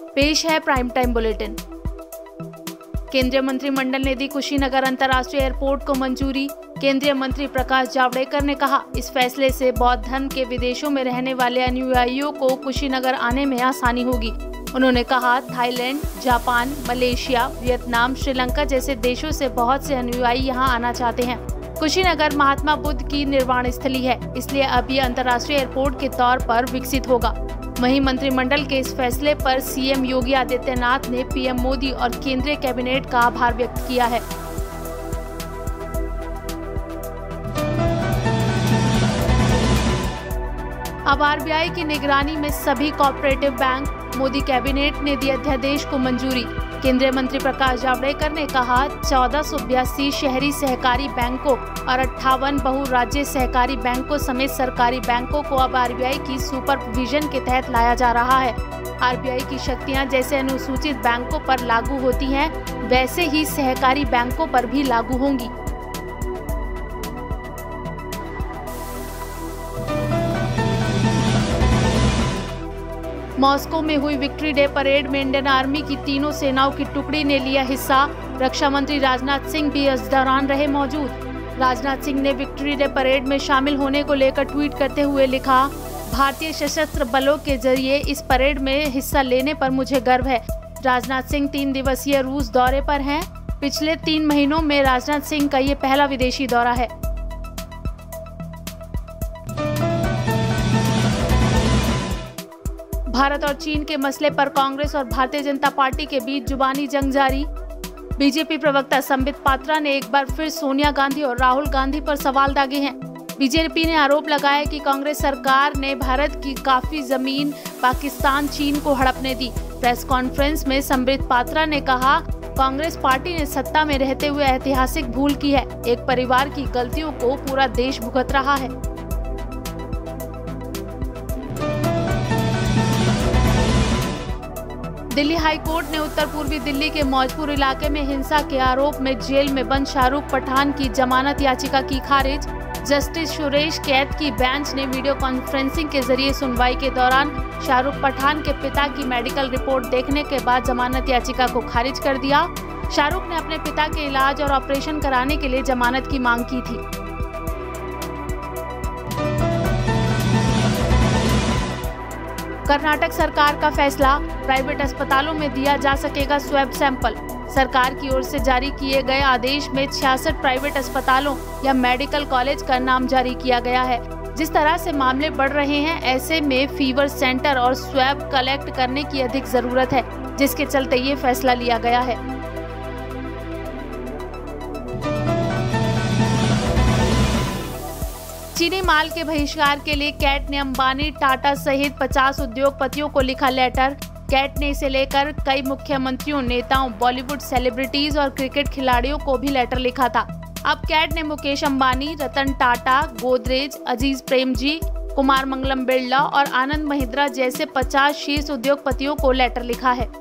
पेश है prime time bulletin. केंद्रीय मंत्रिमंडल ने दी कुशीनगर अंतर्राष्ट्रीय एयरपोर्ट को मंजूरी। केंद्रीय मंत्री प्रकाश जावड़ेकर ने कहा, इस फैसले से बौद्ध धर्म के विदेशों में रहने वाले अनुयायियों को कुशीनगर आने में आसानी होगी। उन्होंने कहा, Thailand, Japan, Malaysia, Vietnam, Sri Lanka जैसे देशों से बहुत से अनुयायी यहां आना चाहते हैं। कुशीनगर महात्मा बुद्ध की निर्वाण स्थली है, इसलिए अब ये अंतर्राष्ट्रीय एयरपोर्ट के तौर पर विकसित होगा। वहीं मंत्रिमंडल के इस फैसले पर सीएम योगी आदित्यनाथ ने पीएम मोदी और केंद्रीय कैबिनेट का आभार व्यक्त किया है। अब आरबीआई की निगरानी में सभी कोऑपरेटिव बैंक, मोदी कैबिनेट ने दी अध्यादेश को मंजूरी। केंद्रीय मंत्री प्रकाश जावड़ेकर ने कहा, 1482 शहरी सहकारी बैंकों और 58 बहु-राज्य सहकारी बैंकों समेत सरकारी बैंकों को अब आरबीआई की सुपरविजन के तहत लाया जा रहा है। आरबीआई की शक्तियां जैसे अनुसूचित बैंकों पर लागू होती हैं, वैसे ही सहकारी बैंकों पर भी लागू होंगी। मॉस्को में हुई विक्ट्री डे परेड में इंडियन आर्मी की तीनों सेनाओं की टुकड़ी ने लिया हिस्सा। रक्षा मंत्री राजनाथ सिंह भी इस दौरान रहे मौजूद। राजनाथ सिंह ने विक्ट्री डे परेड में शामिल होने को लेकर ट्वीट करते हुए लिखा, भारतीय सशस्त्र बलों के जरिए इस परेड में हिस्सा लेने पर मुझे गर्व है। राजनाथ सिंह 3 दिवसीय रूस दौरे पर हैं। पिछले 3 महीनों में राजनाथ सिंह का ये पहला विदेशी दौरा है। भारत और चीन के मसले पर कांग्रेस और भारतीय जनता पार्टी के बीच जुबानी जंग जारी। बीजेपी प्रवक्ता संबित पात्रा ने एक बार फिर सोनिया गांधी और राहुल गांधी पर सवाल दागे हैं। बीजेपी ने आरोप लगाया कि कांग्रेस सरकार ने भारत की काफी जमीन पाकिस्तान, चीन को हड़पने दी। प्रेस कॉन्फ्रेंस में संबित पात्रा ने कहा, कांग्रेस पार्टी ने सत्ता में रहते हुए ऐतिहासिक भूल की है। एक परिवार की गलतियों को पूरा देश भुगत रहा है। दिल्ली हाई कोर्ट ने उत्तर पूर्वी दिल्ली के मौजपुर इलाके में हिंसा के आरोप में जेल में बंद शाहरुख पठान की जमानत याचिका की खारिज। जस्टिस सुरेश कैत की बेंच ने वीडियो कॉन्फ्रेंसिंग के जरिए सुनवाई के दौरान शाहरुख पठान के पिता की मेडिकल रिपोर्ट देखने के बाद जमानत याचिका को खारिज कर दिया। शाहरुख ने अपने पिता के इलाज और ऑपरेशन कराने के लिए जमानत की मांग की थी। कर्नाटक सरकार का फैसला, प्राइवेट अस्पतालों में दिया जा सकेगा स्वैब सैंपल। सरकार की ओर से जारी किए गए आदेश में 66 प्राइवेट अस्पतालों या मेडिकल कॉलेज का नाम जारी किया गया है। जिस तरह से मामले बढ़ रहे हैं, ऐसे में फीवर सेंटर और स्वैब कलेक्ट करने की अधिक जरूरत है, जिसके चलते ये फैसला लिया गया है। चीनी माल के बहिष्कार के लिए कैट ने अंबानी, टाटा सहित 50 उद्योगपतियों को लिखा लेटर। कैट ने इसे लेकर कई मुख्यमंत्रियों, नेताओं, बॉलीवुड सेलिब्रिटीज और क्रिकेट खिलाड़ियों को भी लेटर लिखा था। अब कैट ने मुकेश अंबानी, रतन टाटा, गोदरेज, अजीज प्रेमजी, कुमार मंगलम बिरला और आनंद महिंद्रा जैसे 50 शीर्ष उद्योगपतियों को लेटर लिखा है।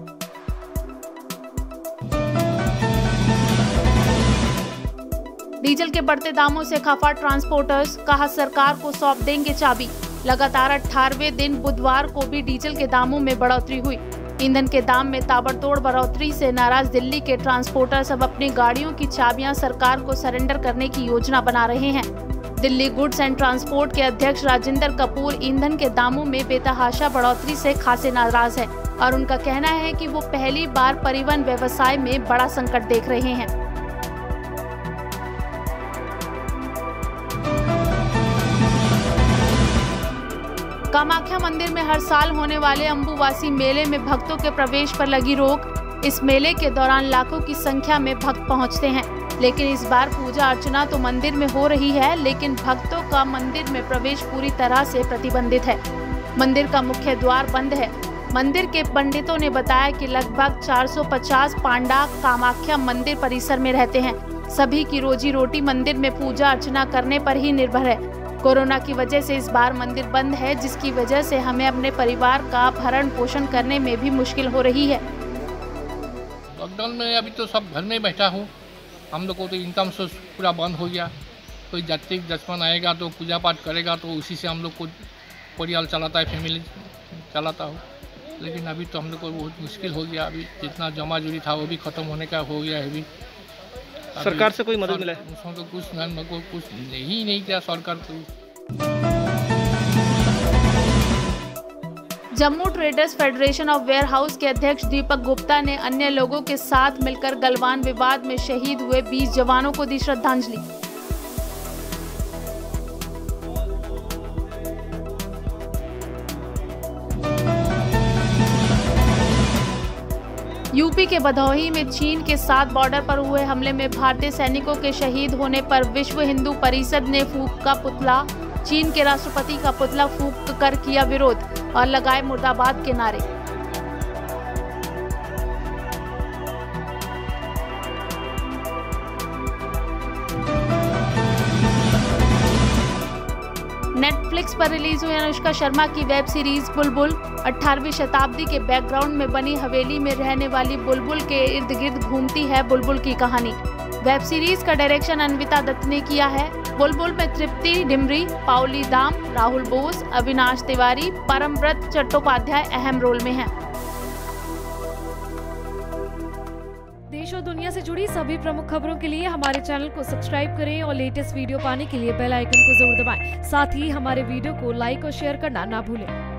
डीजल के बढ़ते दामों से खफा ट्रांसपोर्टर्स, कहा सरकार को सौंप देंगे चाबी। लगातार 18वें दिन बुधवार को भी डीजल के दामों में बढ़ोतरी हुई। ईंधन के दाम में ताबड़तोड़ बढ़ोतरी से नाराज दिल्ली के ट्रांसपोर्टर्स अब अपनी गाड़ियों की चाबियां सरकार को सरेंडर करने की योजना बना रहे हैं। दिल्ली गुड्स एंड ट्रांसपोर्ट के अध्यक्ष राजिंदर कपूर ईंधन के दामों में बेतहाशा बढ़ोतरी से खासे नाराज है और उनका कहना है कि वो पहली बार परिवहन व्यवसाय में बड़ा संकट देख रहे हैं। कामाख्या मंदिर में हर साल होने वाले अम्बुवासी मेले में भक्तों के प्रवेश पर लगी रोक। इस मेले के दौरान लाखों की संख्या में भक्त पहुंचते हैं, लेकिन इस बार पूजा अर्चना तो मंदिर में हो रही है, लेकिन भक्तों का मंदिर में प्रवेश पूरी तरह से प्रतिबंधित है। मंदिर का मुख्य द्वार बंद है। मंदिर के पंडितों ने बताया कि लगभग 450 पांडा कामाख्या मंदिर परिसर में रहते हैं। सभी की रोजी रोटी मंदिर में पूजा अर्चना करने पर ही निर्भर है। कोरोना की वजह से इस बार मंदिर बंद है, जिसकी वजह से हमें अपने परिवार का भरण पोषण करने में भी मुश्किल हो रही है। लॉकडाउन में अभी तो सब घर में बैठा हूँ। हम लोग को तो इनकम सोर्स पूरा बंद हो गया। कोई जाति दसमन आएगा तो पूजा पाठ करेगा, तो उसी से हम लोग को परिवार चलाता है, फैमिली चलाता हूँ। लेकिन अभी तो हम लोग को बहुत मुश्किल हो गया। अभी जितना जमा जुरी था वो भी ख़त्म होने का हो गया है। अभी सरकार से कोई मदद मिला है? उसमें तो कुछ नहीं किया सरकार को। Jammu traders federation of warehouse के अध्यक्ष दीपक गुप्ता ने अन्य लोगों के साथ मिलकर गलवान विवाद में शहीद हुए 20 जवानों को दी श्रद्धांजलि। यूपी के भदोही में चीन के साथ बॉर्डर पर हुए हमले में भारतीय सैनिकों के शहीद होने पर विश्व हिंदू परिषद ने फूका पुतला। चीन के राष्ट्रपति का पुतला फूंक कर किया विरोध और लगाए मुर्दाबाद के नारे। नेटफ्लिक्स पर रिलीज हुई अनुष्का शर्मा की वेब सीरीज बुलबुल। 18वीं शताब्दी के बैकग्राउंड में बनी हवेली में रहने वाली बुलबुल के इर्द गिर्द घूमती है बुलबुल की कहानी। वेब सीरीज का डायरेक्शन अन्विता दत्त ने किया है। बुलबुल में तृप्ति डिमरी, पाउली दाम, राहुल बोस, अविनाश तिवारी, परमव्रत चट्टोपाध्याय अहम रोल में हैं। देश और दुनिया से जुड़ी सभी प्रमुख खबरों के लिए हमारे चैनल को सब्सक्राइब करें और लेटेस्ट वीडियो पाने के लिए बेल आइकन को जरूर दबाएं। साथ ही हमारे वीडियो को लाइक और शेयर करना ना भूलें।